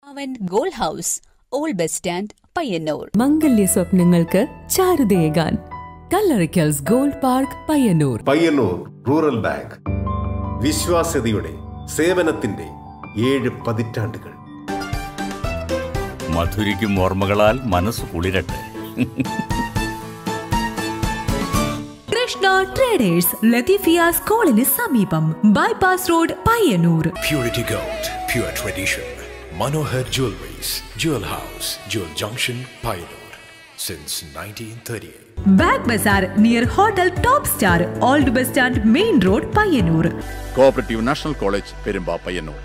അവൻ gold house, old bus stand, Payyanur. മംഗല്യ സ്വപ്നങ്ങൾക്ക് ചാരുതയേകാൻ Kallarickals gold park, Payyanur. Payyanur rural bank, വിശ്വാസ്യതയുടെ സേവനത്തിന്റെ 7 പതിറ്റാണ്ടുകൾ. മധുരിക്കും ഓർമ്മകളാൽ മനസ്സ് കുളിരട്ടെ. കൃഷ്ണ ട്രേഡേഴ്സ്, ലത്തീഫിയ സ്കൂളിന് സമീപം, bypass road, Payyanur. Purity Gold, pure tradition. Manohar Jewelries, Jewel House, Jewel Junction, Payyanur, since 1938. Back Bazaar near Hotel Top Star, Old Bus Stand, Main Road, Payyanur. Cooperative National College, Perumba, Payyanur.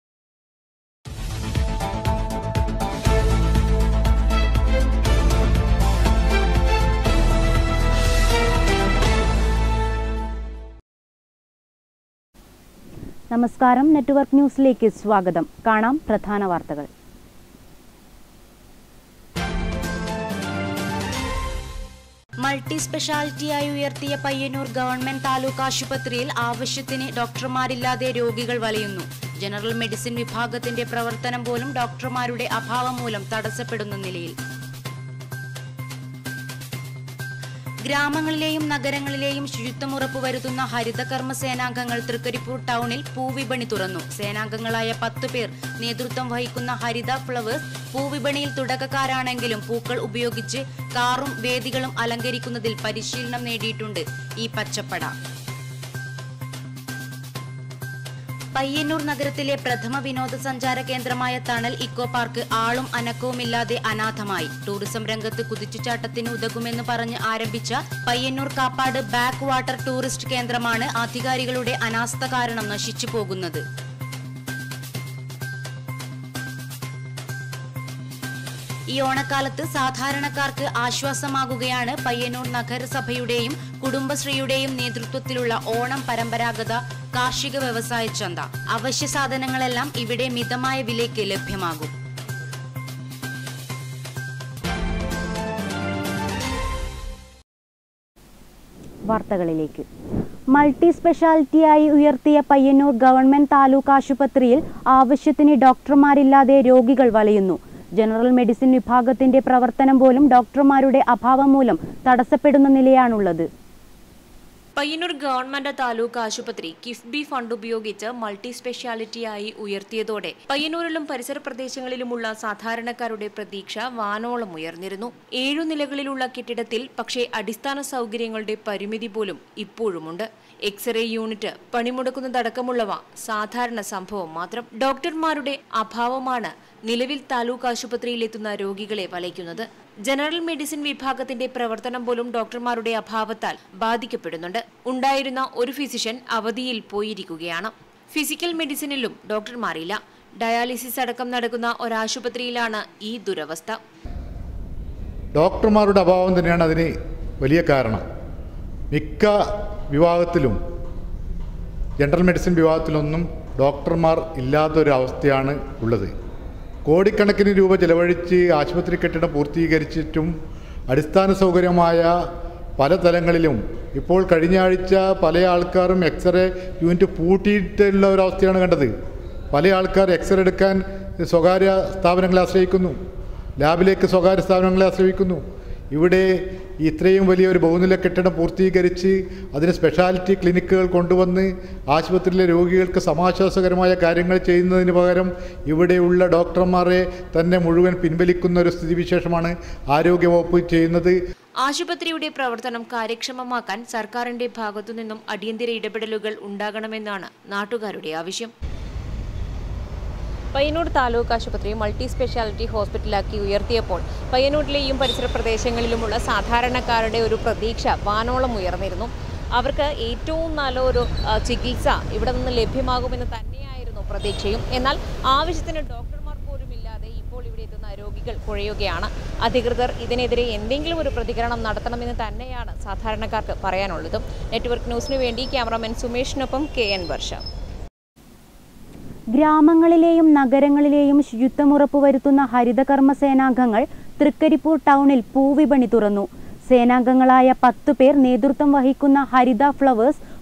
നമസ്കാരം, network ന്യൂസിലേക്ക് സ്വാഗതം. കാണാം പ്രധാന വാർത്തകൾ. Multi സ്പെഷ്യാലിറ്റിയായി ഉയർത്തിയ Payyanur government taluk ആശുപത്രിയിൽ ആവശ്യത്തിന് ഡോക്ടർമാരില്ലാതെ രോഗികൾ വലയുന്നു. ജനറൽ മെഡിസിൻ വിഭാഗത്തിന്റെ പ്രവർത്തനം പോലും ഡോക്ടർമാരുടെ അഭാവം മൂലം തടസ്സപ്പെടുന്ന നിലയിൽ. ഗ്രാമങ്ങളിലെയും നഗരങ്ങളിലെയും ശുചിത്വം ഉറപ്പുവരുത്തുന്ന ഹരിതകർമ്മ സേനാംഗങ്ങൾ തൃക്കരിപ്പൂർ ടൗണിൽ പൂവിപണി തുറന്നു. സേനാംഗങ്ങളായ 10 പേർ നേതൃത്വം വഹിക്കുന്ന ഹരിത ഫ്ലവേഴ്സ് പൂവിപണിയിൽ തുടക്കക്കാരാണെങ്കിലും പൂക്കൾ ഉപയോഗിച്ച് കാറും വേദികളും അലങ്കരിക്കുന്നതിൽ പരിശീലനം നേടിയിട്ടുണ്ട് ഈ പച്ചപ്പട. പയ്യന്നൂർ നഗരത്തിലെ പ്രഥമ വിനോദസഞ്ചാര കേന്ദ്രമായ തണൽ ഇക്കോ പാർക്ക് ആളും അനക്കവുമില്ലാതെ അനാഥമായി. ടൂറിസം രംഗത്ത് കുതിച്ചുചാട്ടത്തിന് ഉതകുമെന്ന് പറഞ്ഞ് ആരംഭിച്ച Payyanur Kappad back water tourist കേന്ദ്രമാണ് അധികാരികളുടെ അനാസ്ഥ കാരണം നശിച്ചു പോകുന്നത്. ഈ ഓണക്കാലത്ത് സാധാരണക്കാർക്ക് ആശ്വാസമാകുകയാണ് പയ്യന്നൂർ നഗരസഭയുടെയും കുടുംബശ്രീയുടെയും നേതൃത്വത്തിലുള്ള ഓണം പരമ്പരാഗത കാർഷിക വ്യവസായ ചന്ത. അവശ്യ സാധനങ്ങളെല്ലാം ഇവിടെ മിതമായ വിലയ്ക്ക് ലഭ്യമാകും. വാർത്തകളിലേക്ക്. മൾട്ടി സ്പെഷ്യാലിറ്റിയായി ഉയർത്തിയ പയ്യന്നൂർ ഗവൺമെന്റ് താലൂക്ക് ആശുപത്രിയിൽ ആവശ്യത്തിന് ഡോക്ടർമാരില്ലാതെ രോഗികൾ വലയുന്നു. ജനറൽ മെഡിസിൻ വിഭാഗത്തിന്റെ പ്രവർത്തനം പോലും ഡോക്ടർമാരുടെ അഭാവം മൂലം തടസ്സപ്പെടുന്ന നിലയാണുള്ളത്. പയ്യന്നൂർ ഗവൺമെന്റ് താലൂക്ക് ആശുപത്രി കിഫ്ബി ഫണ്ട് ഉപയോഗിച്ച് മൾട്ടി സ്പെഷ്യാലിറ്റിയായി ഉയർത്തിയതോടെ പയ്യന്നൂരിലും പരിസര പ്രദേശങ്ങളിലുമുള്ള സാധാരണക്കാരുടെ പ്രതീക്ഷ വാനോളം ഉയർന്നിരുന്നു. 7 നിലകളിലുള്ള കെട്ടിടത്തിൽ പക്ഷേ അടിസ്ഥാന സൗകര്യങ്ങളുടെ പരിമിതി പോലും ഇപ്പോഴുമുണ്ട്. എക്സ്റേ യൂണിറ്റ് പണിമുടക്കുന്നതടക്കമുള്ളവ സാധാരണ സംഭവം മാത്രം. ഡോക്ടർമാരുടെ അഭാവമാണ് നിലവിൽ താലൂക്ക് ആശുപത്രിയിലെത്തുന്ന രോഗികളെ വലയ്ക്കുന്നത്. ജനറൽ മെഡിസിൻ വിഭാഗത്തിന്റെ പ്രവർത്തനം പോലും ഡോക്ടർമാരുടെ അഭാവത്താൽ ബാധിക്കപ്പെടുന്നുണ്ട്. ഉണ്ടായിരുന്ന ഒരു ഫിസിഷ്യൻ അവധിയിൽ പോയിരിക്കുകയാണ്. ഫിസിക്കൽ മെഡിസിനിലും ഡോക്ടർമാരില്ല. ഡയാലിസിസ് അടക്കം നടക്കുന്ന ഒരാശുപത്രിയിലാണ് ഈ ദുരവസ്ഥ. ഡോക്ടർമാരുടെ അഭാവം തന്നെയാണ് അതിന് വലിയ കാരണം. മിക്ക വിഭാഗത്തിലും ജനറൽ മെഡിസിൻ വിഭാഗത്തിലൊന്നും ഡോക്ടർമാർ ഇല്ലാത്തൊരവസ്ഥയാണ് ഉള്ളത്. കോടിക്കണക്കിന് രൂപ ചെലവഴിച്ച് ആശുപത്രി കെട്ടിടം പൂർത്തീകരിച്ചിട്ടും അടിസ്ഥാന സൗകര്യമായ പല തലങ്ങളിലും ഇപ്പോൾ കഴിഞ്ഞ ആഴ്ച പല ആൾക്കാരും എക്സ്റേ യൂണിറ്റ് പൂട്ടിയിട്ടുള്ള ഒരവസ്ഥയാണ് കണ്ടത്. പല ആൾക്കാർ എക്സ്റേ എടുക്കാൻ സ്വകാര്യ സ്ഥാപനങ്ങളെ ആശ്രയിക്കുന്നു, ലാബിലേക്ക് സ്വകാര്യ സ്ഥാപനങ്ങളെ ആശ്രയിക്കുന്നു. ഇവിടെ ഇത്രയും വലിയൊരു ബഹുനില കെട്ടിടം പൂർത്തീകരിച്ച് അതിന് സ്പെഷ്യാലിറ്റി ക്ലിനിക്കുകൾ കൊണ്ടുവന്ന് ആശുപത്രിയിലെ രോഗികൾക്ക് സമാശ്വാസകരമായ കാര്യങ്ങൾ ചെയ്യുന്നതിന് പകരം ഇവിടെയുള്ള ഡോക്ടർമാരെ തന്നെ മുഴുവൻ പിൻവലിക്കുന്ന ഒരു സ്ഥിതിവിശേഷമാണ് ആരോഗ്യവകുപ്പ് ചെയ്യുന്നത്. ആശുപത്രിയുടെ പ്രവർത്തനം കാര്യക്ഷമമാക്കാൻ സർക്കാരിന്റെ ഭാഗത്തുനിന്നും അടിയന്തര ഇടപെടലുകൾ ഉണ്ടാകണമെന്നാണ് നാട്ടുകാരുടെ ആവശ്യം. പയ്യന്നൂർ താലൂക്ക് ആശുപത്രി മൾട്ടി സ്പെഷ്യാലിറ്റി ഹോസ്പിറ്റലാക്കി ഉയർത്തിയപ്പോൾ പയ്യന്നൂരിലെയും പരിസര പ്രദേശങ്ങളിലുമുള്ള സാധാരണക്കാരുടെ ഒരു പ്രതീക്ഷ വാനോളം ഉയർന്നിരുന്നു. അവർക്ക് ഏറ്റവും നല്ലൊരു ചികിത്സ ഇവിടെ നിന്ന് ലഭ്യമാകുമെന്ന് തന്നെയായിരുന്നു പ്രതീക്ഷയും. എന്നാൽ ആവശ്യത്തിന് ഡോക്ടർമാർ പോലും ഇല്ലാതെ ഇപ്പോൾ ഇവിടെ എത്തുന്ന രോഗികൾ കുഴയുകയാണ്. അധികൃതർ ഇതിനെതിരെ എന്തെങ്കിലും ഒരു പ്രതികരണം നടത്തണമെന്ന് തന്നെയാണ് സാധാരണക്കാർക്ക് പറയാനുള്ളത്. നെറ്റ്വർക്ക് ന്യൂസിനു വേണ്ടി ക്യാമറാമാൻ സുമേഷിനൊപ്പം KN വർഷ. ഗ്രാമങ്ങളിലെയും നഗരങ്ങളിലെയും ശുചിത്വം ഉറപ്പുവരുത്തുന്ന ഹരിതകർമ്മ സേനാംഗങ്ങൾ തൃക്കരിപ്പൂർ ടൗണിൽ പൂവിപണി തുറന്നു. സേനാംഗങ്ങളായ 10 പേർ നേതൃത്വം വഹിക്കുന്ന ഹരിത ഫ്ലവേഴ്സ്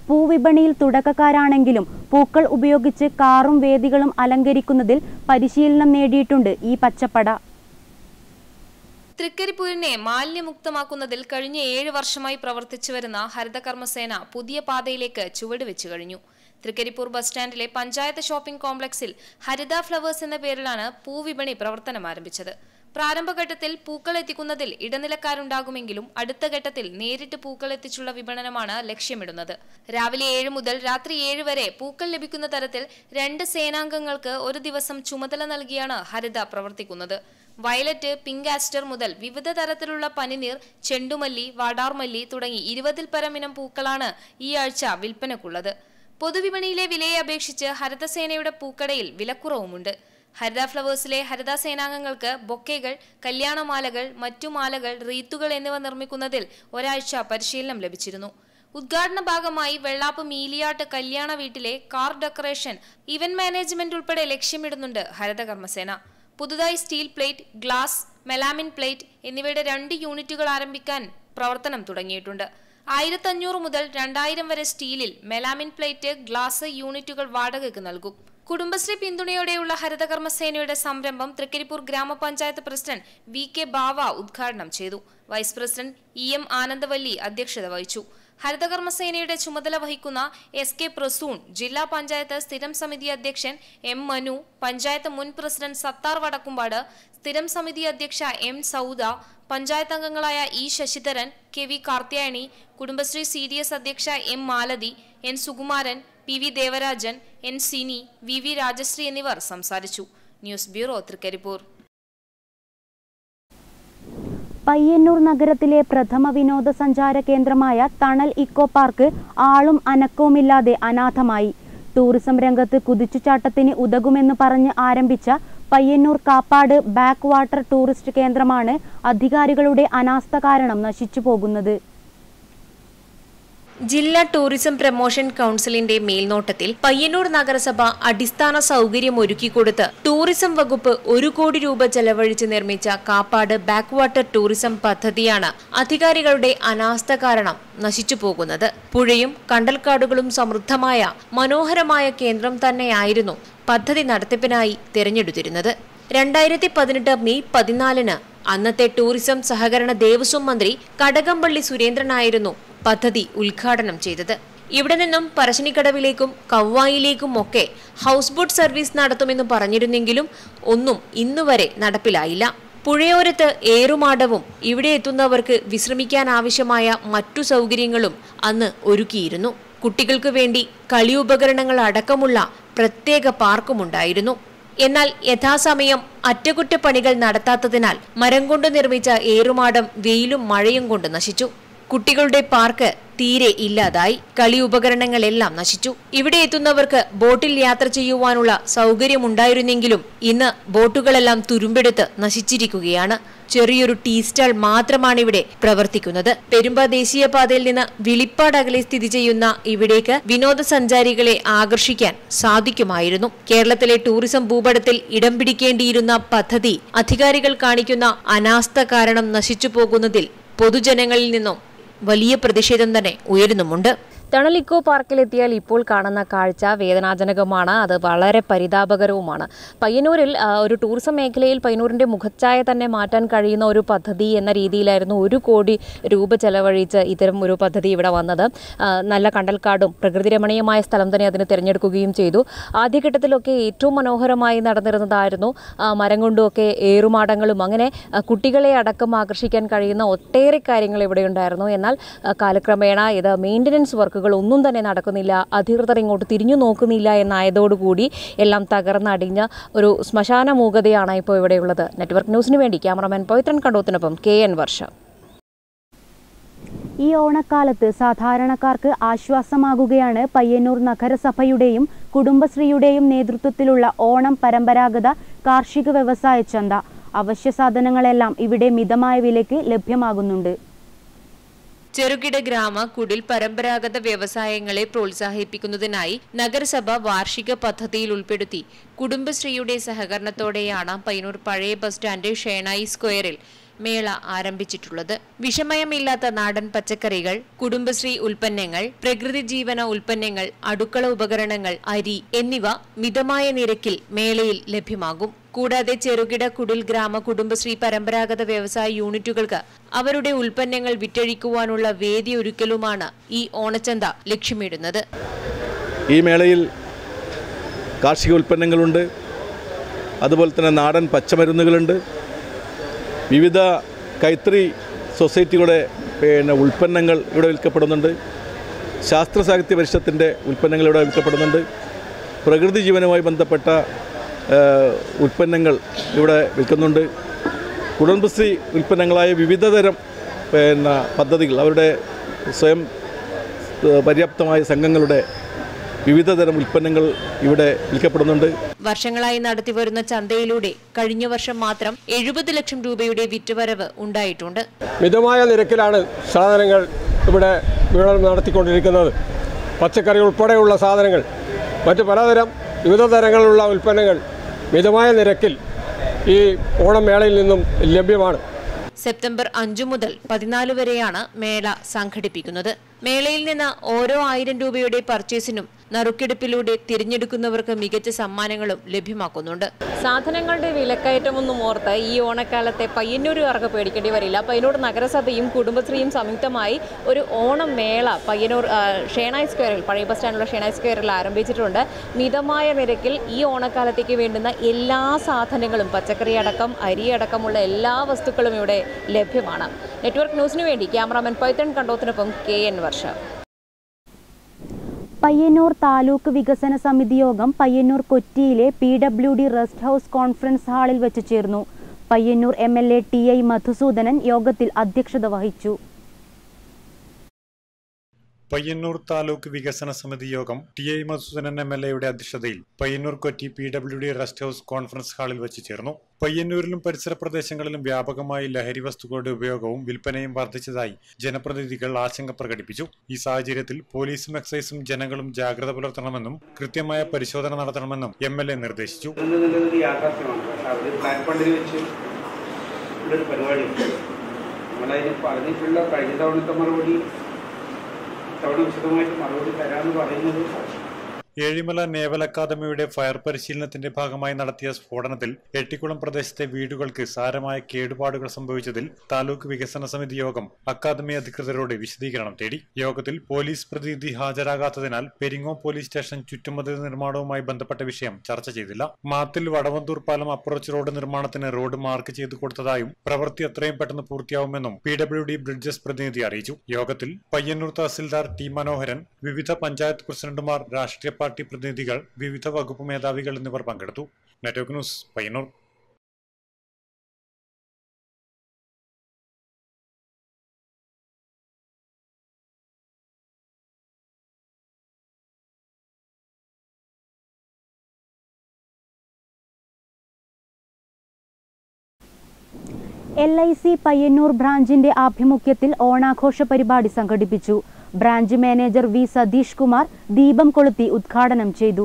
പൂവിപണിയിൽ തുടക്കക്കാരാണെങ്കിലും പൂക്കൾ ഉപയോഗിച്ച് കാറും വേദികളും അലങ്കരിക്കുന്നതിൽ പരിശീലനം നേടിയിട്ടുണ്ട് ഈ പച്ചപ്പട. തൃക്കരിപ്പൂരിനെ മാലിന്യമുക്തമാക്കുന്നതിൽ കഴിഞ്ഞ 7 വർഷമായി പ്രവർത്തിച്ചു വരുന്ന ഹരിതകർമ്മസേന പുതിയ പാതയിലേക്ക് ചുവടുവെച്ചു കഴിഞ്ഞു. തൃക്കരിപ്പൂർ ബസ് സ്റ്റാൻഡിലെ പഞ്ചായത്ത് ഷോപ്പിംഗ് കോംപ്ലക്സിൽ ഹരിത ഫ്ലവേഴ്സ് എന്ന പേരിലാണ് പൂവിപണി പ്രവർത്തനം ആരംഭിച്ചത്. പ്രാരംഭഘട്ടത്തിൽ പൂക്കൾ എത്തിക്കുന്നതിൽ ഇടനിലക്കാരുണ്ടാകുമെങ്കിലും അടുത്ത ഘട്ടത്തിൽ നേരിട്ട് പൂക്കൾ എത്തിച്ചുള്ള വിപണനമാണ് ലക്ഷ്യമിടുന്നത്. രാവിലെ 7 മുതൽ രാത്രി 7 വരെ പൂക്കൾ ലഭിക്കുന്ന തരത്തിൽ 2 സേനാംഗങ്ങൾക്ക് ഒരു ദിവസം ചുമതല നൽകിയാണ് ഹരിത പ്രവർത്തിക്കുന്നത്. വയലറ്റ്, പിങ്ക് ആസ്റ്റർ മുതൽ വിവിധ തരത്തിലുള്ള പനിനീർ, ചെണ്ടുമല്ലി, വാടാർമല്ലി തുടങ്ങി 20-ൽ പരം ഇനം പൂക്കളാണ് ഈ ആഴ്ച വിൽപ്പനക്കുള്ളത്. പൊതുവിപണിയിലെ വിലയെ അപേക്ഷിച്ച് ഹരിതസേനയുടെ പൂക്കടയിൽ വിലക്കുറവുമുണ്ട്. ഹരിത ഫ്ലവേഴ്സിലെ ഹരിത സേനാംഗങ്ങൾക്ക് ബൊക്കെകൾ, കല്യാണമാലകൾ, മറ്റു മാലകൾ, റീത്തുകൾ എന്നിവ നിർമ്മിക്കുന്നതിൽ ഒരാഴ്ച പരിശീലനം ലഭിച്ചിരുന്നു. ഉദ്ഘാടന ഭാഗമായി വെള്ളാപ്പ് മീലിയാട്ട് കല്യാണ വീട്ടിലെ കാർ ഡെക്കറേഷൻ, ഇവന്റ് മാനേജ്മെന്റ് ഉൾപ്പെടെ ലക്ഷ്യമിടുന്നുണ്ട് ഹരിതകർമ്മസേന. പുതുതായി steel plate, glass, melamine plate എന്നിവയുടെ 2 യൂണിറ്റുകൾ ആരംഭിക്കാൻ പ്രവർത്തനം തുടങ്ങിയിട്ടുണ്ട്. 1500 മുതൽ 2000 വരെ സ്റ്റീലിൽ മെലാമിൻ പ്ലേറ്റ്, ഗ്ലാസ് യൂണിറ്റുകൾ വാടകയ്ക്ക് നൽകും. കുടുംബശ്രീ പിന്തുണയോടെയുള്ള ഹരിതകർമ്മസേനയുടെ സംരംഭം തൃക്കരിപ്പൂർ ഗ്രാമപഞ്ചായത്ത് പ്രസിഡന്റ് VK ബാവ ഉദ്ഘാടനം ചെയ്തു. വൈസ് പ്രസിഡന്റ് EM ആനന്ദവല്ലി അധ്യക്ഷത വഹിച്ചു. ഹരിതകർമ്മസേനയുടെ ചുമതല വഹിക്കുന്ന SK പ്രസൂൺ, ജില്ലാ പഞ്ചായത്ത് സ്ഥിരം സമിതി അധ്യക്ഷൻ M മനു, പഞ്ചായത്ത് മുൻ പ്രസിഡന്റ് സത്താർ വടക്കുംപാട്, സ്ഥിരം സമിതി അധ്യക്ഷ M സൗദ, പഞ്ചായത്ത് അംഗങ്ങളായ E Sasidharan, KV Karthiyayani, Kudumbashree CDS അധ്യക്ഷ M Malathi, N Sukumaran, PV Devarajan, N Sini, VV Rajashree എന്നിവർ സംസാരിച്ചു. News bureau, Trikaripur. പയ്യന്നൂർ നഗരത്തിലെ പ്രഥമ വിനോദസഞ്ചാര കേന്ദ്രമായ തണൽ ഇക്കോ പാർക്ക് ആളും അനക്കവുമില്ലാതെ അനാഥമായി. ടൂറിസം രംഗത്ത് കുതിച്ചുചാട്ടത്തിന് ഉതകുമെന്ന് പറഞ്ഞ് ആരംഭിച്ച Payyanur Kappad back water tourist കേന്ദ്രമാണ് അധികാരികളുടെ അനാസ്ഥ കാരണം നശിച്ചു പോകുന്നത്. ജില്ലാ ടൂറിസം പ്രൊമോഷൻ കൗൺസിലിന്റെ മേൽനോട്ടത്തിൽ പയ്യന്നൂർ നഗരസഭ അടിസ്ഥാന സൗകര്യം ഒരുക്കിക്കൊടുത്ത് ടൂറിസം വകുപ്പ് 1 കോടി രൂപ ചെലവഴിച്ച് നിർമ്മിച്ച കാപ്പാട് ബാക്ക് വാട്ടർ ടൂറിസം പദ്ധതിയാണ് അധികാരികളുടെ അനാസ്ഥ കാരണം നശിച്ചു പോകുന്നത്. പുഴയും കണ്ടൽക്കാടുകളും സമൃദ്ധമായ മനോഹരമായ കേന്ദ്രം തന്നെയായിരുന്നു പദ്ധതി നടത്തിപ്പിനായി തിരഞ്ഞെടുത്തിരുന്നത്. 2018 മെയ് 14 അന്നത്തെ ടൂറിസം സഹകരണ ദേവസ്വം മന്ത്രി കടകംപള്ളി സുരേന്ദ്രനായിരുന്നു പദ്ധതി ഉദ്ഘാടനം ചെയ്തത്. ഇവിടെ നിന്നും പറശ്ശിനിക്കടവിലേക്കും കവ്വായിലേക്കും ഒക്കെ ഹൗസ് ബോട്ട് സർവീസ് നടത്തുമെന്ന് പറഞ്ഞിരുന്നെങ്കിലും ഒന്നും ഇന്നുവരെ നടപ്പിലായില്ല. പുഴയോരത്ത് ഏറുമാടവും ഇവിടെ എത്തുന്നവർക്ക് വിശ്രമിക്കാനാവശ്യമായ മറ്റു സൗകര്യങ്ങളും അന്ന് ഒരുക്കിയിരുന്നു. കുട്ടികൾക്ക് വേണ്ടി കളിയുപകരണങ്ങൾ അടക്കമുള്ള പ്രത്യേക പാർക്കുമുണ്ടായിരുന്നു. എന്നാൽ യഥാസമയം അറ്റകുറ്റപ്പണികൾ നടത്താത്തതിനാൽ മരം കൊണ്ട് നിർമ്മിച്ച ഏറുമാടം വെയിലും മഴയും കൊണ്ട് നശിച്ചു. കുട്ടികളുടെ പാർക്ക് തീരെ ഇല്ലാതായി. കളി ഉപകരണങ്ങളെല്ലാം നശിച്ചു. ഇവിടെ എത്തുന്നവർക്ക് ബോട്ടിൽ യാത്ര ചെയ്യുവാനുള്ള സൗകര്യമുണ്ടായിരുന്നെങ്കിലും ഇന്ന് ബോട്ടുകളെല്ലാം തുരുമ്പെടുത്ത് നശിച്ചിരിക്കുകയാണ്. ചെറിയൊരു ടീ സ്റ്റാൾ മാത്രമാണ് ഇവിടെ പ്രവർത്തിക്കുന്നത്. പെരുമ്പ ദേശീയപാതയിൽ നിന്ന് വിളിപ്പാട് അകലെ സ്ഥിതി ചെയ്യുന്ന ഇവിടേക്ക് വിനോദസഞ്ചാരികളെ ആകർഷിക്കാൻ സാധിക്കുമായിരുന്നു. കേരളത്തിലെ ടൂറിസം ഭൂപടത്തിൽ ഇടം പിടിക്കേണ്ടിയിരുന്ന പദ്ധതി അധികാരികൾ കാണിക്കുന്ന അനാസ്ഥ കാരണം നശിച്ചു പോകുന്നതിൽ പൊതുജനങ്ങളിൽ നിന്നും വലിയ പ്രതിഷേധം തന്നെ ഉയരുന്നുമുണ്ട്. തണൽ ഇക്കോ പാർക്കിലെത്തിയാൽ ഇപ്പോൾ കാണുന്ന കാഴ്ച വേദനാജനകമാണ്. അത് വളരെ പരിതാപകരവുമാണ്. പയ്യന്നൂരിൽ ഒരു ടൂറിസം മേഖലയിൽ പയ്യന്നൂരിൻ്റെ മുഖച്ഛായ തന്നെ മാറ്റാൻ കഴിയുന്ന ഒരു പദ്ധതി എന്ന രീതിയിലായിരുന്നു 1 കോടി രൂപ ചെലവഴിച്ച് ഇത്തരം ഒരു പദ്ധതി ഇവിടെ വന്നത്. നല്ല കണ്ടൽക്കാടും പ്രകൃതി രമണീയമായ സ്ഥലം തന്നെ അതിന് തിരഞ്ഞെടുക്കുകയും ചെയ്തു. ആദ്യഘട്ടത്തിലൊക്കെ ഏറ്റവും മനോഹരമായി നടന്നിരുന്നതായിരുന്നു മരം കൊണ്ടുമൊക്കെ ഏറുമാടങ്ങളും അങ്ങനെ കുട്ടികളെ അടക്കം ആകർഷിക്കാൻ കഴിയുന്ന ഒട്ടേറെ കാര്യങ്ങൾ ഇവിടെ ഉണ്ടായിരുന്നു. എന്നാൽ കാലക്രമേണ ഇത് മെയിൻ്റനൻസ് വർക്ക് ഒന്നും തന്നെ നടക്കുന്നില്ല. അധികൃതർ ഇങ്ങോട്ട് തിരിഞ്ഞു നോക്കുന്നില്ല എന്നായതോടുകൂടി എല്ലാം തകർന്നടിഞ്ഞ ഒരു ശ്മശാന മൂകതയാണ് ഇപ്പോൾ ഇവിടെയുള്ളത്. നെറ്റ്വർക്ക് ന്യൂസിന് വേണ്ടി ക്യാമറമാൻ പവിത്രൻ കണ്ടോത്തിനൊപ്പം KN വർഷ. ഈ ഓണക്കാലത്ത് സാധാരണക്കാർക്ക് ആശ്വാസമാകുകയാണ് പയ്യന്നൂർ നഗരസഭയുടെയും കുടുംബശ്രീയുടെയും നേതൃത്വത്തിലുള്ള ഓണം പരമ്പരാഗത കാർഷിക വ്യവസായ ചന്ത. അവശ്യ സാധനങ്ങളെല്ലാം ഇവിടെ മിതമായ വിലയ്ക്ക് ലഭ്യമാകുന്നുണ്ട്. ചെറുകിട ഗ്രാമ കുടിൽ പരമ്പരാഗത വ്യവസായങ്ങളെ പ്രോത്സാഹിപ്പിക്കുന്നതിനായി നഗരസഭ വാർഷിക പദ്ധതിയിൽ ഉൾപ്പെടുത്തി കുടുംബശ്രീയുടെ സഹകരണത്തോടെയാണ് പയ്യന്നൂർ പഴയ ബസ് സ്റ്റാൻഡ് ഷേണായി സ്ക്വയറിൽ മേള ആരംഭിച്ചിട്ടുള്ളത്. വിഷമയമില്ലാത്ത നാടൻ പച്ചക്കറികൾ, കുടുംബശ്രീ ഉൽപ്പന്നങ്ങൾ, പ്രകൃതി ജീവന ഉൽപ്പന്നങ്ങൾ, അടുക്കള ഉപകരണങ്ങൾ, അരി എന്നിവ മിതമായ നിരക്കിൽ മേളയിൽ ലഭ്യമാകും. കൂടാതെ ചെറുകിട കുടിൽ ഗ്രാമ കുടുംബശ്രീ പരമ്പരാഗത വ്യവസായ യൂണിറ്റുകൾക്ക് അവരുടെ ഉൽപ്പന്നങ്ങൾ വിറ്റഴിക്കുവാനുള്ള വേദി ഒരുക്കലുമാണ് ഈ ഓണച്ചന്ത ലക്ഷ്യമിടുന്നത്. ഈ മേളയിൽ കാർഷിക ഉൽപ്പന്നങ്ങളുണ്ട്, അതുപോലെ തന്നെ നാടൻ പച്ചമരുന്നുകളുണ്ട്, വിവിധ കൈത്തറി സൊസൈറ്റികളുടെ ഉൽപ്പന്നങ്ങൾ ഇവിടെ വിൽക്കപ്പെടുന്നുണ്ട്, ശാസ്ത്ര സാഹിത്യ പരിഷത്തിൻ്റെ ഉൽപ്പന്നങ്ങൾ ഇവിടെ വിൽക്കപ്പെടുന്നുണ്ട്, പ്രകൃതി ജീവനുമായി ബന്ധപ്പെട്ട ഉൽപ്പന്നങ്ങൾ ഇവിടെ വിൽക്കുന്നുണ്ട്. കുടുംബശ്രീ ഉൽപ്പന്നങ്ങളായ വിവിധതരം പദ്ധതികൾ, അവരുടെ സ്വയം പര്യാപ്തമായ സംഘങ്ങളുടെ വിവിധതരം ഉൽപ്പന്നങ്ങൾ ഇവിടെ വിൽക്കപ്പെടുന്നുണ്ട്. വർഷങ്ങളായി നടത്തിവരുന്ന ചന്തയിലൂടെ കഴിഞ്ഞ വർഷം മാത്രം 70 ലക്ഷം രൂപയുടെ വിറ്റുവരവ് ഉണ്ടായിട്ടുണ്ട്. മിതമായ നിരക്കിലാണ് സാധനങ്ങൾ ഇവിടെ വിപണനം നടത്തിക്കൊണ്ടിരിക്കുന്നത്. പച്ചക്കറി ഉൾപ്പെടെയുള്ള സാധനങ്ങൾ, മറ്റ് പലതരം വിവിധ തരങ്ങളിലുള്ള ഉൽപ്പന്നങ്ങൾ മിതമായ നിരക്കിൽ ഈ ഓണം മേളയിൽ നിന്നും ലഭ്യമാണ്. സെപ്റ്റംബർ 5 മുതൽ 14 വരെയാണ് മേള സംഘടിപ്പിക്കുന്നത്. മേളയിൽ നിന്ന് ഓരോ 1000 രൂപയുടെ പർച്ചേസിനും നറുക്കെടുപ്പിലൂടെ തിരഞ്ഞെടുക്കുന്നവർക്ക് മികച്ച സമ്മാനങ്ങളും ലഭ്യമാക്കുന്നുണ്ട്. സാധനങ്ങളുടെ വിലക്കയറ്റമൊന്നും ഓർത്ത് ഈ ഓണക്കാലത്തെ പയ്യന്നൂരുകാർക്ക് പേടിക്കേണ്ടി വരില്ല. പയ്യന്നൂർ നഗരസഭയും കുടുംബശ്രീയും സംയുക്തമായി ഒരു ഓണം മേള പയ്യന്നൂർ ഷേണായ് സ്ക്വയറിൽ, പഴയ ബസ് സ്റ്റാൻഡിലുള്ള ഷേണായ് സ്ക്വയറിൽ ആരംഭിച്ചിട്ടുണ്ട്. മിതമായ നിരക്കിൽ ഈ ഓണക്കാലത്തേക്ക് വേണ്ടുന്ന എല്ലാ സാധനങ്ങളും, പച്ചക്കറി അടക്കം അരി അടക്കമുള്ള എല്ലാ വസ്തുക്കളും ഇവിടെ ലഭ്യമാണ്. നെറ്റ്വർക്ക് ന്യൂസിനു വേണ്ടി ക്യാമറാമാൻ പൈത്തൺ കണ്ടോത്തിനൊപ്പം KN വർഷ. പയ്യന്നൂർ താലൂക്ക് വികസന സമിതി യോഗം പയ്യന്നൂർ കൊറ്റിയിലെ PWD റെസ്റ്റ് ഹൗസ് കോൺഫറൻസ് ഹാളിൽ വെച്ച് ചേർന്നു. പയ്യന്നൂർ MLA TI മധുസൂദനൻ യോഗത്തിൽ അധ്യക്ഷത വഹിച്ചു. പയ്യന്നൂർ താലൂക്ക് വികസന സമിതി യോഗം TI മധുസൂദനൻ MLAയുടെ അധ്യക്ഷതയിൽ Payyanur Kotti PWD rest house conference ഹാളിൽ വെച്ച് ചേർന്നു. പയ്യന്നൂരിലും പരിസര പ്രദേശങ്ങളിലും വ്യാപകമായി ലഹരി വസ്തുക്കളുടെ ഉപയോഗവും വിൽപ്പനയും വർദ്ധിച്ചതായി ജനപ്രതിനിധികൾ ആശങ്ക പ്രകടിപ്പിച്ചു. ഈ സാഹചര്യത്തിൽ പോലീസും എക്സൈസും ജനങ്ങളും ജാഗ്രത പുലർത്തണമെന്നും കൃത്യമായ പരിശോധന നടത്തണമെന്നും MLA നിർദ്ദേശിച്ചു. ഏഴിമല നേവൽ അക്കാദമിയുടെ ഫയർ പരിശീലനത്തിന്റെ ഭാഗമായി നടത്തിയ സ്ഫോടനത്തിൽ എട്ടിക്കുളം പ്രദേശത്തെ വീടുകൾക്ക് സാരമായ കേടുപാടുകൾ സംഭവിച്ചതിൽ താലൂക്ക് വികസന സമിതി യോഗം അക്കാദമി അധികൃതരോട് വിശദീകരണം തേടി. യോഗത്തിൽ പോലീസ് പ്രതിനിധി ഹാജരാകാത്തതിനാൽ പെരിങ്ങോം പോലീസ് സ്റ്റേഷൻ ചുറ്റുമതിൽ നിർമ്മാണവുമായി ബന്ധപ്പെട്ട വിഷയം ചർച്ച ചെയ്തില്ല. മാത്തിൽ വടവന്തൂർ പാലം അപ്രോച്ച് റോഡ് നിർമ്മാണത്തിന് റോഡ് മാർക്ക് ചെയ്തു കൊടുത്തതായും പ്രവൃത്തി എത്രയും പെട്ടെന്ന് പൂർത്തിയാവുമെന്നും PWD ബ്രിഡ്ജസ് പ്രതിനിധി അറിയിച്ചു. യോഗത്തിൽ പയ്യന്നൂർ തഹസിൽദാർ T മനോഹരൻ, വിവിധ പഞ്ചായത്ത് പ്രസിഡന്റുമാർ, രാഷ്ട്രീയ പാർട്ടി പ്രതിനിധികൾ, വിവിധ വകുപ്പ് മേധാവികൾ എന്നിവർ പങ്കെടുത്തു. Network news Payyanur. LIC Payyanur ബ്രാഞ്ചിന്റെ ആഭിമുഖ്യത്തിൽ ഓണാഘോഷ പരിപാടി സംഘടിപ്പിച്ചു. Branch manager V Satheesh Kumar ദീപം കൊളുത്തി ഉദ്ഘാടനം ചെയ്തു.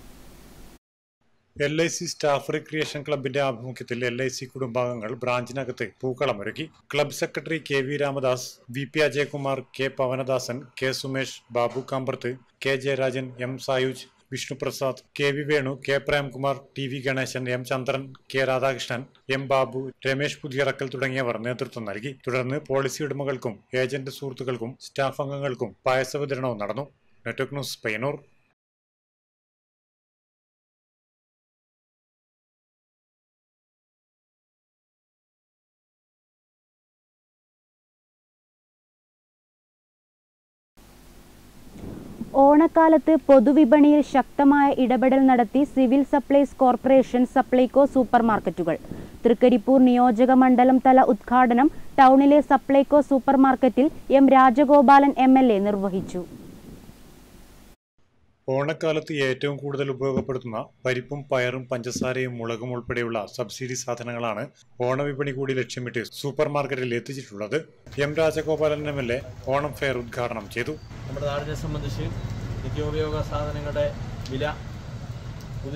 LIC സ്റ്റാഫ് റിക്രിയേഷൻ ക്ലബിന്റെ ആഭിമുഖ്യത്തിൽ LIC കുടുംബാംഗങ്ങൾ ബ്രാഞ്ചിനകത്ത് പൂക്കളമൊരുക്കി. Club secretary KV Ramadas, VP Ajayakumar, K Pavanadasan, K Sumesh, Babu Kamparth, K Jayarajan, M Sayuj, Vishnuprasad, KV Venu, K Premkumar, TV Ganesan, M Chandran, K Radhakrishnan, M Babu, Ramesh Puthiyarakkal തുടങ്ങിയവർ നേതൃത്വം നൽകി. തുടർന്ന് പോളിസി ഉടമകൾക്കും ഏജന്റ് സുഹൃത്തുക്കൾക്കും സ്റ്റാഫ് അംഗങ്ങൾക്കും പായസ വിതരണവും നടന്നു. Network news Payyanur. ഓണക്കാലത്ത് പൊതുവിപണിയിൽ ശക്തമായ ഇടപെടൽ നടത്തി civil supplies corporation Supplyco super മാർക്കറ്റുകൾ. തൃക്കരിപ്പൂർ നിയോജക മണ്ഡലം തല ഉദ്ഘാടനം ടൗണിലെ സപ്ലൈകോ സൂപ്പർ മാർക്കറ്റിൽ M രാജഗോപാലൻ MLA നിർവഹിച്ചു. ഓണക്കാലത്ത് ഏറ്റവും കൂടുതൽ ഉപയോഗപ്പെടുത്തുന്ന പരിപ്പും പയറും പഞ്ചസാരയും മുളകും ഉൾപ്പെടെയുള്ള സബ്സിഡി സാധനങ്ങളാണ് ഓണവിപണി കൂടി ലക്ഷ്യമിട്ട് സൂപ്പർ മാർക്കറ്റിൽ എത്തിച്ചിട്ടുള്ളത്. M Rajagopalan MLA Onam fair ഉദ്ഘാടനം ചെയ്തു. നമ്മുടെ നാടിനെ സംബന്ധിച്ച് നിത്യോപയോഗ സാധനങ്ങളുടെ വില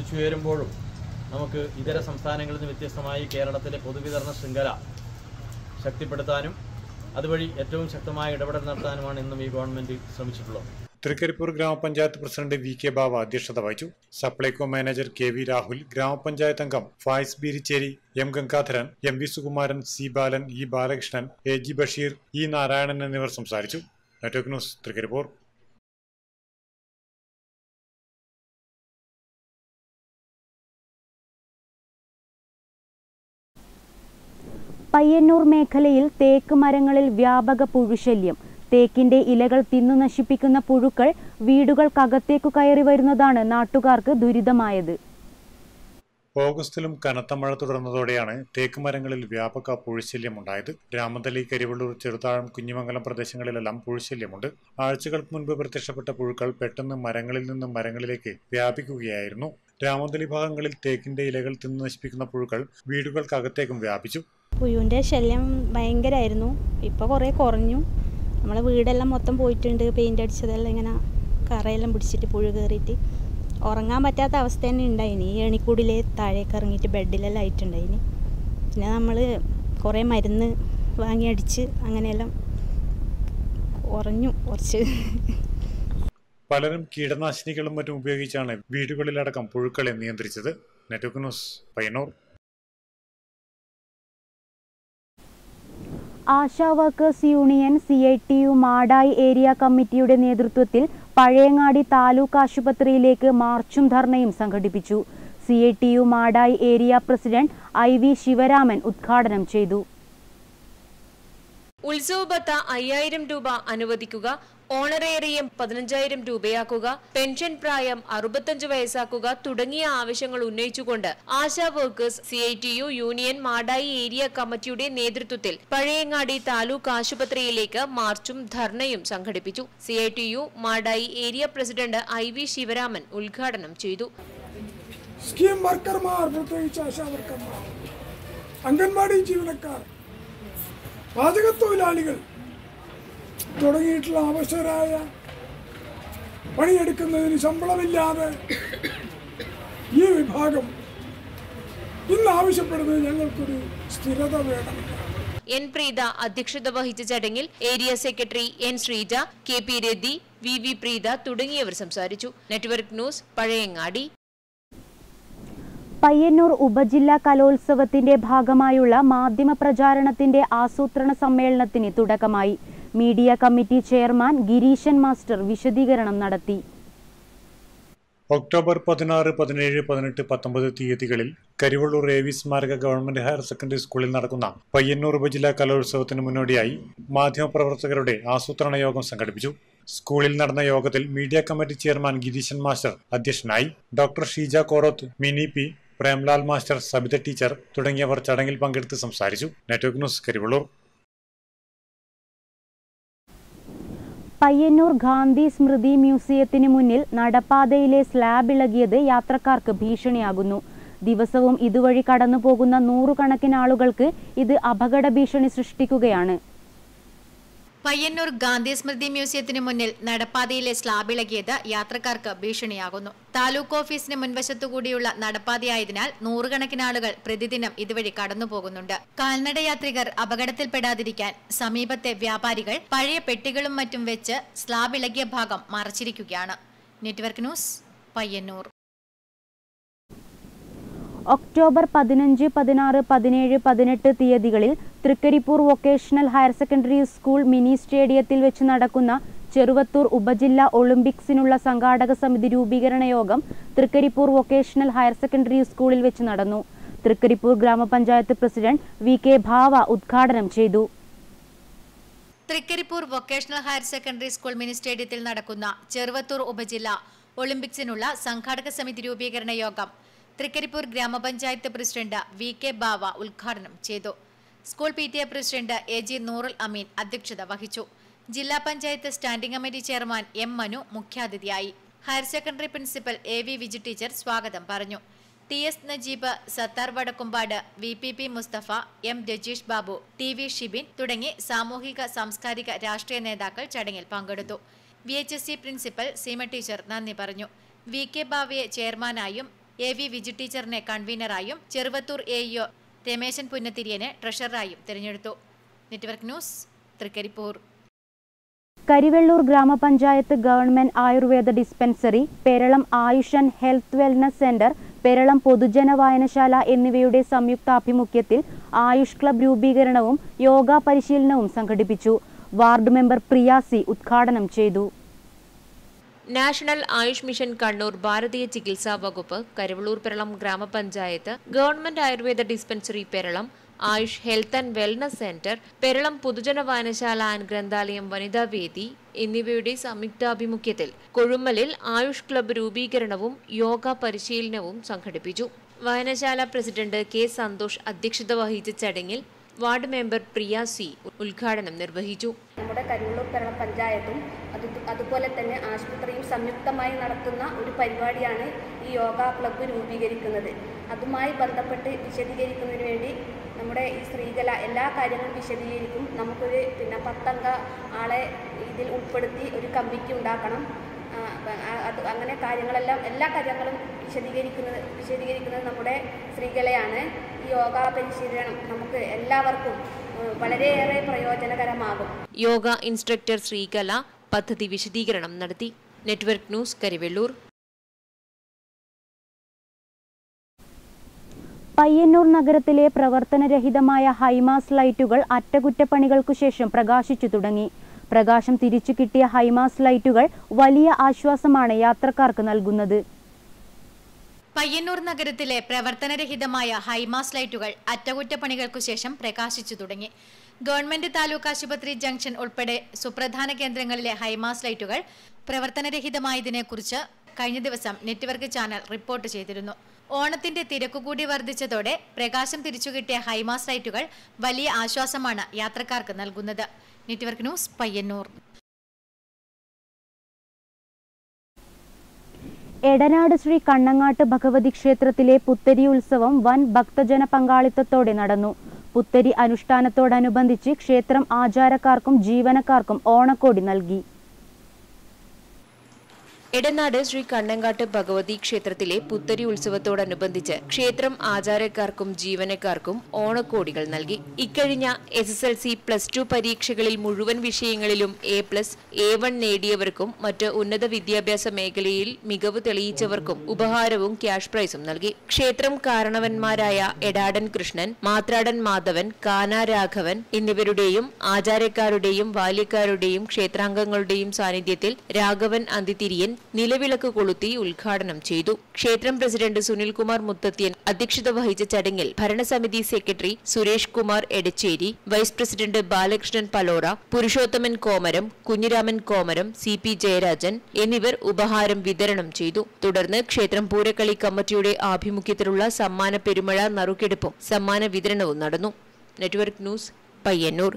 കുതിച്ചുയരുമ്പോഴും നമുക്ക് ഇതര സംസ്ഥാനങ്ങളിൽ നിന്ന് വ്യത്യസ്തമായി കേരളത്തിലെ പൊതുവിതരണ ശൃംഖല ശക്തിപ്പെടുത്താനും അതുവഴി ഏറ്റവും ശക്തമായ ഇടപെടൽ നടത്താനുമാണ് ഇന്നും ഈ ഗവൺമെൻറ് ശ്രമിച്ചിട്ടുള്ളത്. തൃക്കരിപ്പൂർ ഗ്രാമപഞ്ചായത്ത് പ്രസിഡന്റ് വി.കെ. ബാവ അധ്യക്ഷത വഹിച്ചു. സപ്ലൈകോ മാനേജർ കെ.വി. രാഹുൽ, ഗ്രാമപഞ്ചായത്ത് അംഗം Fayis Beericheri, M. Gangadharan, M V. Sukumaran, C. Balan, E. Balakrishnan, A G. Basheer, E. Narayanan എന്നിവർ സംസാരിച്ചു. Network news, Trikaripur. പയ്യന്നൂർ മേഖലയിൽ തേക്ക് മരങ്ങളിൽ വ്യാപക പുഴുശല്യം. തേക്കിന്റെ ഇലകൾ തിന്നു നശിപ്പിക്കുന്ന പുഴുക്കൾ വീടുകൾക്കകത്തേക്കു കയറി വരുന്നതാണ് നാട്ടുകാർക്ക് ദുരിതമായത്. ഓഗസ്റ്റിലും കനത്ത മഴ തുടർന്നതോടെയാണ് തേക്ക് മരങ്ങളിൽ വ്യാപക പുഴുശല്യമുണ്ടായത്. രാമതലി, കരിവള്ളൂർ, ചെറുതാഴം, കുഞ്ഞിമംഗലം പ്രദേശങ്ങളിലെല്ലാം പുഴുശല്യമുണ്ട്. ആഴ്ചകൾക്ക് മുൻപ് പ്രത്യക്ഷപ്പെട്ട പുഴുക്കൾ പെട്ടെന്ന് മരങ്ങളിൽ നിന്നും മരങ്ങളിലേക്ക് വ്യാപിക്കുകയായിരുന്നു. രാമതലി ഭാഗങ്ങളിൽ തേക്കിന്റെ ഇലകൾ തിന്നു നശിപ്പിക്കുന്ന പുഴുക്കൾ വീടുകൾക്കകത്തേക്കും വ്യാപിച്ചു. പുഴുവിൻ്റെ ശല്യം ഭയങ്കരമായിരുന്നു. ഇപ്പോൾ കുറേ കുറഞ്ഞു. നമ്മളെ വീടെല്ലാം മൊത്തം പോയിട്ടുണ്ട്. പെയിൻ്റ് അടിച്ചതെല്ലാം ഇങ്ങനെ കറയെല്ലാം പിടിച്ചിട്ട് പുഴു കയറിയിട്ട് ഉറങ്ങാൻ പറ്റാത്ത അവസ്ഥ തന്നെ ഉണ്ടായിനി. ഏണിക്കൂടിലെ താഴേക്ക് ഇറങ്ങിയിട്ട് ബെഡിലെല്ലാം ആയിട്ടുണ്ടായിനി. പിന്നെ നമ്മൾ കുറേ മരുന്ന് വാങ്ങി അടിച്ച് അങ്ങനെയെല്ലാം കുറഞ്ഞു കുറച്ച്. പലരും കീടനാശിനികളും മറ്റും ഉപയോഗിച്ചാണ് വീടുകളിലടക്കം പുഴുക്കളെ നിയന്ത്രിച്ചത്. Network news, Payyanur. ASHA workers union CITU Madayi area കമ്മിറ്റിയുടെ നേതൃത്വത്തിൽ പഴയങ്ങാടി താലൂക്ക് ആശുപത്രിയിലേക്ക് മാർച്ചും ധർണയും സംഘടിപ്പിച്ചു. CITU Madayi area president IV Sivaraman ഉദ്ഘാടനം ചെയ്തു. ഉത്സവ ബത്ത 5000 രൂപ അനുവദിക്കുക, ഓണറേറിയം 15000 രൂപയാക്കുക, പെൻഷൻ പ്രായം 65 വയസ്സാക്കുക തുടങ്ങിയ ആവശ്യങ്ങൾ ഉന്നയിച്ചുകൊണ്ട് ASHA workers CITU union Madayi area കമ്മിറ്റിയുടെ നേതൃത്വത്തിൽ പഴയങ്ങാടി താലൂക്ക് ആശുപത്രിയിലേക്ക് മാർച്ചും ധർണയും സംഘടിപ്പിച്ചു. CITU Madayi area president IV Sivaraman ഉദ്ഘാടനം ചെയ്തു. സ്കീം വർക്കർമാർ, പ്രത്യേകിച്ച് ആശാ വർക്കർമാർ, അംഗൻവാടി ജീവനക്കാർ, പാചകത്തൊഴിലാളികൾ തുടങ്ങിയിട്ടുള്ള അവശരായ പണിയെടുക്കുന്നതിന് ശമ്പളമില്ലാതെ ഈ വിഭാഗം ഇന്ന് ആവശ്യപ്പെടുന്നത് ഞങ്ങൾക്കൊരു സ്ഥിരത വേണം. N. പ്രീത അധ്യക്ഷത വഹിച്ച ചടങ്ങിൽ area secretary N. Sreeja, KP Rathi, VV Preetha തുടങ്ങിയവർ സംസാരിച്ചു. Network news, Pazhayangadi. പയ്യന്നൂർ ഉപജില്ലാ കലോത്സവത്തിന്റെ ഭാഗമായുള്ള മാധ്യമ പ്രചാരണത്തിന്റെ ആസൂത്രണ സമ്മേളനത്തിന് തുടക്കമായി. Media committee chairman Gireesan master വിശദീകരണം നടത്തി. ഒക്ടോബർ 16, 17, 18, 19 തീയതികളിൽ കരിവള്ളൂർ AV സ്മാരക ഗവൺമെന്റ് ഹയർ സെക്കൻഡറി സ്കൂളിൽ നടക്കുന്ന പയ്യന്നൂർ ഉപജില്ലാ കലോത്സവത്തിന് മുന്നോടിയായി മാധ്യമപ്രവർത്തകരുടെ ആസൂത്രണ യോഗം സംഘടിപ്പിച്ചു. സ്കൂളിൽ നടന്ന യോഗത്തിൽ media committee chairman Gireesan master അധ്യക്ഷനായി. Doctor Sheeja Koroth, Mini P, Premlal master, Sabitha teacher തുടങ്ങിയവർ ചടങ്ങിൽ പങ്കെടുത്ത് സംസാരിച്ചു. Network news, Karivellur. പയ്യന്നൂർ ഗാന്ധി സ്മൃതി മ്യൂസിയത്തിന് മുന്നിൽ നടപ്പാതയിലെ സ്ലാബ് ഇളകിയത് യാത്രക്കാർക്ക് ഭീഷണിയാകുന്നു. ദിവസവും ഇതുവഴി കടന്നുപോകുന്ന 100 കണക്കിന് ആളുകൾക്ക് ഇത് അപകട ഭീഷണി സൃഷ്ടിക്കുകയാണ്. പയ്യന്നൂർ ഗാന്ധി സ്മൃതി മ്യൂസിയത്തിന് മുന്നിൽ നടപ്പാതയിലെ സ്ലാബ് ഇളകിയത് യാത്രക്കാർക്ക് ഭീഷണിയാകുന്നു. താലൂക്ക് ഓഫീസിന് മുൻവശത്തുകൂടിയുള്ള നടപ്പാതയായതിനാൽ 100 കണക്കിന് ആളുകൾ പ്രതിദിനം ഇതുവഴി കടന്നുപോകുന്നുണ്ട്. കാൽനട യാത്രികർ അപകടത്തിൽപ്പെടാതിരിക്കാൻ സമീപത്തെ വ്യാപാരികൾ പഴയ പെട്ടികളും മറ്റും വെച്ച് സ്ലാബ് ഇളകിയ ഭാഗം മറച്ചിരിക്കുകയാണ്. Network news, Payyanur. ഒക്ടോബർ 15, 16, 17, 18 തീയതികളിൽ Trikaripur vocational higher secondary school mini സ്റ്റേഡിയത്തിൽ വെച്ച് നടക്കുന്ന ചെറുവത്തൂർ ഉപജില്ലാ ഒളിമ്പിക്സിനുള്ള സംഘാടക സമിതി രൂപീകരണ യോഗം തൃക്കരിപ്പൂർ വൊക്കേഷണൽ ഹയർ സെക്കൻഡറി സ്കൂളിൽ വെച്ച് നടന്നു. തൃക്കരിപ്പൂർ ഗ്രാമപഞ്ചായത്ത് പ്രസിഡന്റ് VK ഭാവ ഉദ്ഘാടനം ചെയ്തു. Trikaripur vocational higher secondary school mini സ്റ്റേഡിയത്തിൽ നടക്കുന്ന ചെറുവത്തൂർ ഉപജില്ലാ ഒളിമ്പിക്സിനുള്ള സംഘാടക സമിതി രൂപീകരണ യോഗം തൃക്കരിപ്പൂർ ഗ്രാമപഞ്ചായത്ത് പ്രസിഡന്റ് VK ഭാവ ഉദ്ഘാടനം ചെയ്തു. School PTA president AG Noorul അമീൻ അധ്യക്ഷത വഹിച്ചു. ജില്ലാ panchayat standing committee chairman M. Manu മുഖ്യാതിഥിയായി. Higher secondary principal AV Viji teacher സ്വാഗതം പറഞ്ഞു. TS Najeeb, Sattar Vadakkumpad, VPP Mustafa, M. Rajeesh Babu, TV Shibin തുടങ്ങി സാമൂഹിക സാംസ്കാരിക രാഷ്ട്രീയ നേതാക്കൾ ചടങ്ങിൽ പങ്കെടുത്തു. VHSC പ്രിൻസിപ്പൽ സീമ ടീച്ചർ നന്ദി പറഞ്ഞു. VK ഭാവയെ ചെയർമാനായും AV വിജി ടീച്ചറിനെ കൺവീനറായും ചെറുവത്തൂർ AEO രമേശൻ പുന്നത്തിരിയനെ ട്രഷററായും തിരഞ്ഞെടുത്തു. Network news, Trikaripur. കരിവെള്ളൂർ ഗ്രാമപഞ്ചായത്ത് government Ayurveda dispensary, Peralam AYUSH and health wellness centre, Peralam പൊതുജന വായനശാല എന്നിവയുടെ സംയുക്താഭിമുഖ്യത്തിൽ ആയുഷ് ക്ലബ് രൂപീകരണവും യോഗ പരിശീലനവും സംഘടിപ്പിച്ചു. വാർഡ് മെമ്പർ പ്രിയാസി ഉദ്ഘാടനം ചെയ്തു. നാഷണൽ ആയുഷ് മിഷൻ കണ്ണൂർ, ഭാരതീയ ചികിത്സാ വകുപ്പ്, കരിവെള്ളൂർ പെരളം ഗ്രാമപഞ്ചായത്ത്, government Ayurveda dispensary Peralam, AYUSH health and wellness centre, Peralam പൊതുജന വായനശാല ആൻഡ് ഗ്രന്ഥാലയം വനിതാ വേദി എന്നിവയുടെ സംയുക്താഭിമുഖ്യത്തിൽ കൊഴുമ്മലിൽ ആയുഷ് ക്ലബ്ബ് രൂപീകരണവും യോഗ പരിശീലനവും സംഘടിപ്പിച്ചു. വായനശാല പ്രസിഡന്റ് കെ സന്തോഷ് അധ്യക്ഷത വഹിച്ച ചടങ്ങിൽ വാർഡ് മെമ്പർ പ്രിയാസി ഉദ്ഘാടനം നിർവഹിച്ചു. നമ്മുടെ കരിവെള്ളൂർ പെരളം പഞ്ചായത്തും അതുപോലെ തന്നെ ആശുപത്രിയും സംയുക്തമായി നടത്തുന്ന ഒരു പരിപാടിയാണ് ഈ യോഗ ക്ലബ്ബ് രൂപീകരിക്കുന്നത്. അതുമായി ബന്ധപ്പെട്ട് വിശദീകരിക്കുന്നതിന് വേണ്ടി നമ്മുടെ ഈ സ്ത്രീകല എല്ലാ കാര്യങ്ങളും വിശദീകരിക്കും. നമുക്കൊരു 10 അംഗ ആളെ ഇതിൽ ഉൾപ്പെടുത്തി ഒരു കമ്മിറ്റി ഉണ്ടാക്കണം. അങ്ങനെ കാര്യങ്ങളെല്ലാം എല്ലാ കാര്യങ്ങളും വിശദീകരിക്കുന്നത് നമ്മുടെ സ്ത്രീകളെയാണ്. ഈ യോഗ പരിശീലനം നമുക്ക് എല്ലാവർക്കും വളരെയേറെ പ്രയോജനകരമാകും. യോഗ ഇൻസ്ട്രക്ടർ ശ്രീകല പദ്ധതി വിശദീകരണം നടത്തി. Network news, Karivellur. പയ്യന്നൂർ നഗരത്തിലെ പ്രവർത്തനരഹിതമായ ഹൈമാസ് ലൈറ്റുകൾ അറ്റകുറ്റപ്പണികൾക്കു ശേഷം പ്രകാശിച്ചു തുടങ്ങി. പ്രകാശം തിരിച്ചു കിട്ടിയ ഹൈമാസ് ലൈറ്റുകൾ വലിയ ആശ്വാസമാണ് യാത്രക്കാർക്ക് നൽകുന്നത്. പയ്യന്നൂർ നഗരത്തിലെ പ്രവർത്തനരഹിതമായ ഹൈമാസ് ലൈറ്റുകൾ അറ്റകുറ്റപ്പണികൾക്കു ശേഷം പ്രകാശിച്ചു തുടങ്ങി. ഗവൺമെന്റ് താലൂക്ക് ആശുപത്രി ജംഗ്ഷൻ ഉൾപ്പെടെ സുപ്രധാന കേന്ദ്രങ്ങളിലെ ഹൈമാസ് ലൈറ്റുകൾ പ്രവർത്തനരഹിതമായതിനെക്കുറിച്ച് കഴിഞ്ഞ ദിവസം നെറ്റ്വർക്ക് ചാനൽ റിപ്പോർട്ട് ചെയ്തിരുന്നു. ഓണത്തിന്റെ തിരക്കുകൂടി വർദ്ധിച്ചതോടെ പ്രകാശം തിരിച്ചുകിട്ടിയ ഹൈമാസ് ലൈറ്റുകൾ വലിയ ആശ്വാസമാണ് യാത്രക്കാർക്ക് നൽകുന്നത്. Network news, Payyanur. എടനാട് ശ്രീ കണ്ണങ്ങാട്ട് ഭഗവതി ക്ഷേത്രത്തിലെ പുത്തരി ഉത്സവം വൻ ഭക്തജന പങ്കാളിത്തത്തോടെ നടന്നു. പുത്തരി അനുഷ്ഠാനത്തോടനുബന്ധിച്ച് ക്ഷേത്രം ആചാരക്കാർക്കും ജീവനക്കാർക്കും ഓണക്കോടി നൽകി. എടനാട് ശ്രീ കണ്ണങ്ങാട്ട് ഭഗവതി ക്ഷേത്രത്തിലെ പുത്തരി ഉത്സവത്തോടനുബന്ധിച്ച് ക്ഷേത്രം ആചാരക്കാർക്കും ജീവനക്കാർക്കും ഓണക്കോടികൾ നൽകി. ഇക്കഴിഞ്ഞ SSLC +2 പരീക്ഷകളിൽ മുഴുവൻ വിഷയങ്ങളിലും A+, A1 നേടിയവർക്കും മറ്റ് ഉന്നത വിദ്യാഭ്യാസ മേഖലയിൽ മികവ് തെളിയിച്ചവർക്കും ഉപഹാരവും ക്യാഷ് പ്രൈസും നൽകി. ക്ഷേത്രം കാരണവന്മാരായ എടാടൻ കൃഷ്ണൻ, മാത്രാടൻ മാധവൻ, കാന രാഘവൻ എന്നിവരുടെയും ആചാരക്കാരുടെയും ബാല്യക്കാരുടെയും ക്ഷേത്രാംഗങ്ങളുടെയും സാന്നിധ്യത്തിൽ രാഘവൻ അന്തിതിരിയൻ നിലവിളക്ക് കൊളുത്തി ഉദ്ഘാടനം ചെയ്തു. ക്ഷേത്രം പ്രസിഡന്റ് സുനിൽകുമാർ മുത്തത്യൻ അധ്യക്ഷത വഹിച്ച ചടങ്ങിൽ ഭരണസമിതി secretary Suresh Kumar Edachery, vice president Balakrishnan Palora, Purushothaman കോമരം, കുഞ്ഞിരാമൻ കോമരം, CP ജയരാജൻ എന്നിവർ ഉപഹാരം വിതരണം ചെയ്തു. തുടർന്ന് ക്ഷേത്രം പൂരക്കളി കമ്മിറ്റിയുടെ ആഭിമുഖ്യത്തിലുള്ള സമ്മാന പെരുമഴ നറുക്കെടുപ്പും സമ്മാന വിതരണവും നടന്നു. Network news, Payyanur.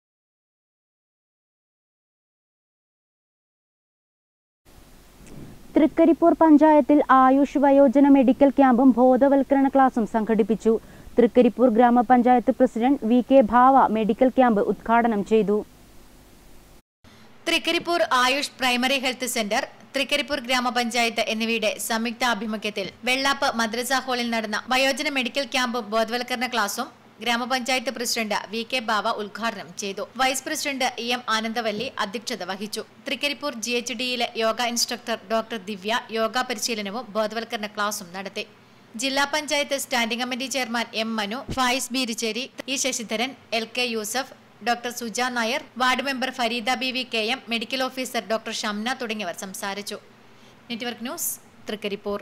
തൃക്കരിപ്പൂർ പഞ്ചായത്തിൽ ആയുഷ് വയോജന മെഡിക്കൽ ക്യാമ്പും ബോധവൽക്കരണ ക്ലാസും സംഘടിപ്പിച്ചു. തൃക്കരിപ്പൂർ ഗ്രാമപഞ്ചായത്ത് president VK Bhava medical camp ഉദ്ഘാടനം ചെയ്തു. Trikaripur AYUSH primary health centre, Trikaripur ഗ്രാമപഞ്ചായത്ത് എന്നിവയുടെ സംയുക്താഭിമുഖ്യത്തിൽ വെള്ളാപ്പ് മദ്രസ ഹാളിൽ നടന്ന വയോജന മെഡിക്കൽ ക്യാമ്പും ബോധവൽക്കരണ ക്ലാസും ഗ്രാമപഞ്ചായത്ത് പ്രസിഡന്റ് VK ഭാവ ഉദ്ഘാടനം ചെയ്തു. വൈസ് പ്രസിഡന്റ് EM ആനന്ദവല്ലി അധ്യക്ഷത വഹിച്ചു. തൃക്കരിപ്പൂർ GHDയിലെ യോഗ ഇൻസ്ട്രക്ടർ ഡോക്ടർ ദിവ്യ യോഗ പരിശീലനവും ബോധവൽക്കരണ ക്ലാസും നടത്തി. ജില്ലാ panchayat standing committee chairman M Manu, Fayis Beericheri, E Sasidharan, LK Yusuf, doctor Suja Nair, ward member Fareeda BV KM, medical officer doctor Shamna തുടങ്ങിയവർ സംസാരിച്ചു. Network news, Trikaripur.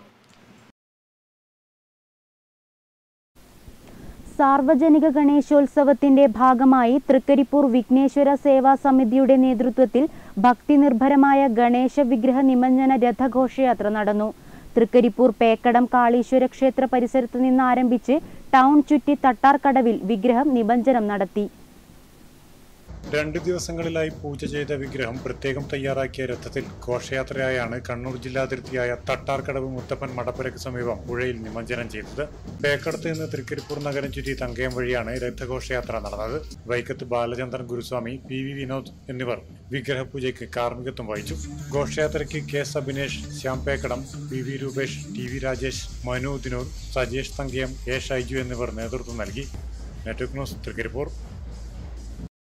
സാർവജനിക ഗണേശോത്സവത്തിന്റെ ഭാഗമായി തൃക്കരിപ്പൂർ വിഘ്നേശ്വര സേവാ സമിതിയുടെ നേതൃത്വത്തിൽ ഭക്തിനിർഭരമായ ഗണേശ വിഗ്രഹ നിമജ്ജന രഥഘോഷയാത്ര നടന്നു. തൃക്കരിപ്പൂർ പേക്കടം കാളീശ്വര ക്ഷേത്ര പരിസരത്ത് നിന്ന് ആരംഭിച്ച് ടൗൺ ചുറ്റി തട്ടാർക്കടവിൽ വിഗ്രഹം നിമജ്ജനം നടത്തി. 2 ദിവസങ്ങളിലായി പൂജ ചെയ്ത വിഗ്രഹം പ്രത്യേകം തയ്യാറാക്കിയ രഥത്തിൽ ഘോഷയാത്രയായാണ് കണ്ണൂർ ജില്ലാതിർത്തിയായ തട്ടാർക്കടവ് മുത്തപ്പൻ മടപ്പുരയ്ക്ക് സമീപം പുഴയിൽ നിമജ്ജനം ചെയ്തത്. പേക്കടത്ത് നിന്ന് തൃക്കരിപ്പൂർ നഗരം ചുറ്റി തങ്കയം വഴിയാണ് രഥഘോഷയാത്ര നടന്നത്. വൈക്കത്ത് ബാലചന്ദ്രൻ ഗുരുസ്വാമി, PV വിനോദ് എന്നിവർ വിഗ്രഹപൂജയ്ക്ക് കാർമ്മികത്വം വഹിച്ചു. ഘോഷയാത്രയ്ക്ക് KS Abhinesh, Shyam Pekkadam, PV Rupesh, TV Rajesh, Manu ദിനൂർ, Sajesh Thankayam, A Shaiju എന്നിവർ നേതൃത്വം നൽകി. Network news, Trikaripur.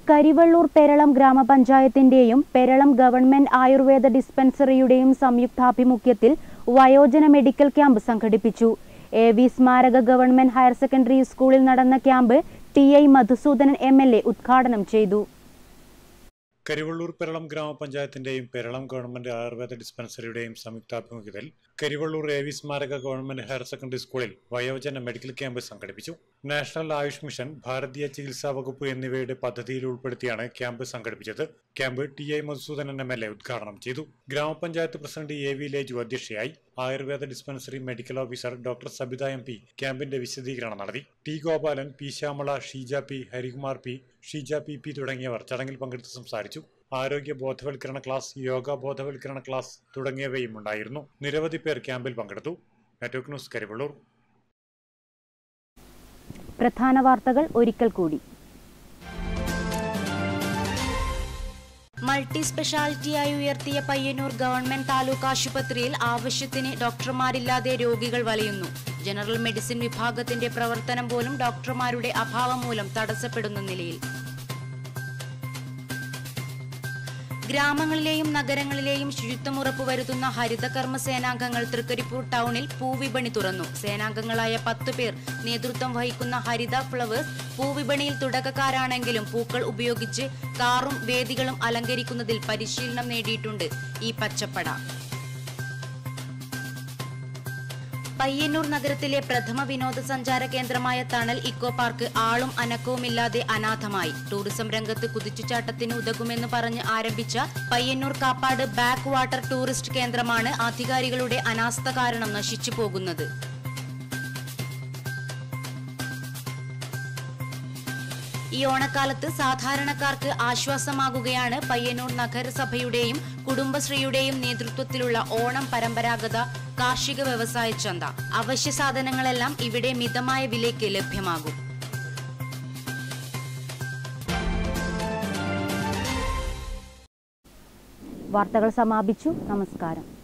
കരിവള്ളൂർ പെരളം ഗ്രാമപഞ്ചായത്തിന്റെയും പെരളം ഗവൺമെന്റ് ആയുർവേദ ഡിസ്പെൻസറിയുടെയും സംയുക്താഭിമുഖ്യത്തിൽ വയോജന മെഡിക്കൽ ക്യാമ്പ് സംഘടിപ്പിച്ചു. AV സ്മാരക ഗവൺമെന്റ് ഹയർ സെക്കൻഡറി സ്കൂളിൽ നടന്ന ക്യാമ്പ് TI മധുസൂദനൻ MLA ഉദ്ഘാടനം ചെയ്തു. കരിവള്ളൂർ പെരളം ഗ്രാമപഞ്ചായത്തിന്റെയും പെരളം ഗവൺമെന്റ് ആയുർവേദ ഡിസ്പെൻസറിയുടെയും സംയുക്താഭിമുഖ്യത്തിൽ കരിവള്ളൂർ AV സ്മാരക ഗവൺമെന്റ് ഹയർ സെക്കൻഡറി സ്കൂളിൽ വയോജന മെഡിക്കൽ ക്യാമ്പ് സംഘടിപ്പിച്ചു. നാഷണൽ ആയുഷ് മിഷൻ, ഭാരതീയ ചികിത്സാ വകുപ്പ് എന്നിവയുടെ പദ്ധതിയിൽ ഉൾപ്പെടുത്തിയാണ് ക്യാമ്പ് സംഘടിപ്പിച്ചത്. ക്യാമ്പ് TI മധുസൂദനൻ MLA ഉദ്ഘാടനം ചെയ്തു. ഗ്രാമപഞ്ചായത്ത് പ്രസിഡന്റ് AV ലേജു അധ്യക്ഷയായി. Ayurveda dispensary medical officer doctor Sabitha MP ക്യാമ്പിന്റെ വിശദീകരണം നടത്തി. T Gopalan, P Shyamala, Sheeja P, Harikumar P, Sheeja PP തുടങ്ങിയവർ ചടങ്ങിൽ പങ്കെടുത്ത് സംസാരിച്ചു. ആരോഗ്യ ബോധവൽക്കരണ ക്ലാസ്, യോഗ ബോധവൽക്കരണ ക്ലാസ് തുടങ്ങിയവയും ഉണ്ടായിരുന്നു. നിരവധി പേർ ക്യാമ്പിൽ പങ്കെടുത്തു. Network news, Karivellur. പ്രധാന വാർത്തകൾ ഒരിക്കൽ കൂടി. മൾട്ടി സ്പെഷ്യാലിറ്റിയായി ഉയർത്തിയ പയ്യന്നൂർ ഗവൺമെന്റ് താലൂക്ക് ആശുപത്രിയിൽ ആവശ്യത്തിന് ഡോക്ടർമാരില്ലാതെ രോഗികൾ വലയുന്നു. ജനറൽ മെഡിസിൻ വിഭാഗത്തിന്റെ പ്രവർത്തനം പോലും ഡോക്ടർമാരുടെ അഭാവം മൂലം തടസ്സപ്പെടുന്ന നിലയിൽ. ഗ്രാമങ്ങളിലെയും നഗരങ്ങളിലെയും ശുചിത്വം ഉറപ്പുവരുത്തുന്ന ഹരിതകർമ്മ സേനാംഗങ്ങൾ തൃക്കരിപ്പൂർ ടൗണിൽ പൂവിപണി തുറന്നു. സേനാംഗങ്ങളായ 10 പേർ നേതൃത്വം വഹിക്കുന്ന ഹരിത ഫ്ലവേഴ്സ് പൂവിപണിയിൽ തുടക്കക്കാരാണെങ്കിലും പൂക്കൾ ഉപയോഗിച്ച് കാറും വേദികളും അലങ്കരിക്കുന്നതിൽ പരിശീലനം നേടിയിട്ടുണ്ട് ഈ പച്ചപ്പട. പയ്യന്നൂർ നഗരത്തിലെ പ്രഥമ വിനോദസഞ്ചാര കേന്ദ്രമായ തണൽ ഇക്കോ പാർക്ക് ആളും അനക്കവുമില്ലാതെ അനാഥമായി. ടൂറിസം രംഗത്ത് കുതിച്ചുചാട്ടത്തിന് ഉതകുമെന്ന് പറഞ്ഞ് ആരംഭിച്ച Payyanur Kappad back water tourist കേന്ദ്രമാണ് അധികാരികളുടെ അനാസ്ഥ കാരണം നശിച്ചു പോകുന്നത്. ഈ ഓണക്കാലത്ത് സാധാരണക്കാർക്ക് ആശ്വാസമാകുകയാണ് പയ്യന്നൂർ നഗരസഭയുടെയും കുടുംബശ്രീയുടെയും നേതൃത്വത്തിലുള്ള ഓണം പരമ്പരാഗത കാർഷിക വ്യവസായ ചന്ത. അവശ്യ സാധനങ്ങളെല്ലാം ഇവിടെ മിതമായ വിലയ്ക്ക് ലഭ്യമാകും. വാർത്തകൾ സമാപിച്ചു. നമസ്കാരം.